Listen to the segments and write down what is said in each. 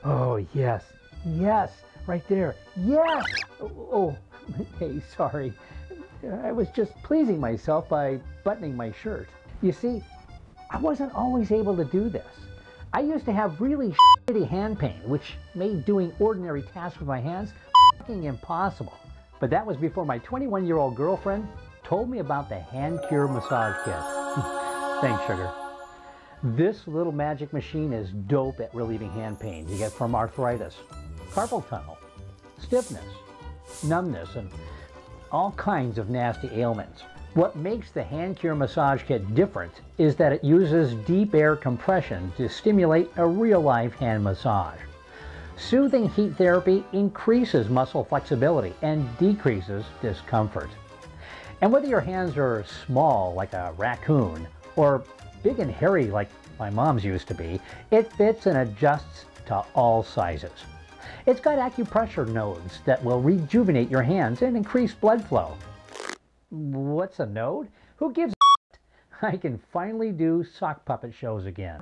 Oh, yes, yes, right there, yes! Oh, hey, sorry. I was just pleasing myself by buttoning my shirt. You see, I wasn't always able to do this. I used to have really shitty hand pain, which made doing ordinary tasks with my hands fucking impossible. But that was before my 21-year-old girlfriend told me about the HandCure massage kit. Thanks, sugar. This little magic machine is dope at relieving hand pain you get from arthritis, carpal tunnel, stiffness, numbness, and all kinds of nasty ailments. What makes the HandCure massage kit different is that it uses deep air compression to stimulate a real-life hand massage. Soothing heat therapy increases muscle flexibility and decreases discomfort. And whether your hands are small like a raccoon or big and hairy like my mom's used to be, it fits and adjusts to all sizes. It's got acupressure nodes that will rejuvenate your hands and increase blood flow. What's a node? Who gives a shit? I can finally do sock puppet shows again.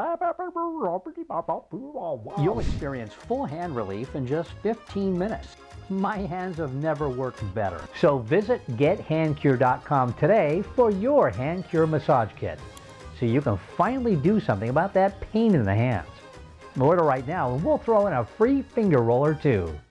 You'll experience full hand relief in just 15 minutes. My hands have never worked better. So visit gethandcure.com today for your HandCure massage kit, so you can finally do something about that pain in the hands. Order right now and we'll throw in a free finger roller too.